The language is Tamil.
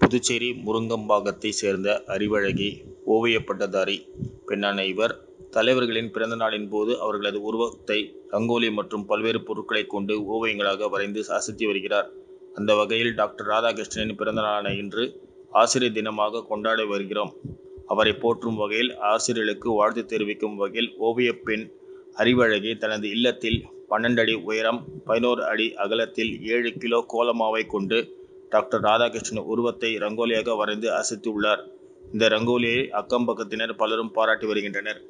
புதுச்சேரி முருங்கம்பாக்கத்தை சேர்ந்த அறிவழகி ஓவிய பட்டதாரி பெண்ணான இவர் தலைவர்களின் பிறந்த நாளின் போது அவர்களது உருவத்தை ரங்கோலி மற்றும் பல்வேறு பொருட்களை கொண்டு ஓவியங்களாக வரைந்து அசத்தி வருகிறார். அந்த வகையில் டாக்டர் ராதாகிருஷ்ணனின் பிறந்த நாளான இன்று ஆசிரியர் தினமாக கொண்டாடி வருகிறோம். அவரை போற்றும் வகையில் ஆசிரியர்களுக்கு வாழ்த்து தெரிவிக்கும் வகையில் ஓவிய பெண் அறிவழகி தனது இல்லத்தில் 12 அடி உயரம் 11 அடி அகலத்தில் 7 கிலோ கோலமாவை கொண்டு டாக்டர் ராதாகிருஷ்ணன் உருவத்தை ரங்கோலியாக வரைந்து அசத்தியுள்ளார். இந்த ரங்கோலியை அக்கம் பக்கத்தினர் பலரும் பாராட்டி வருகின்றனர்.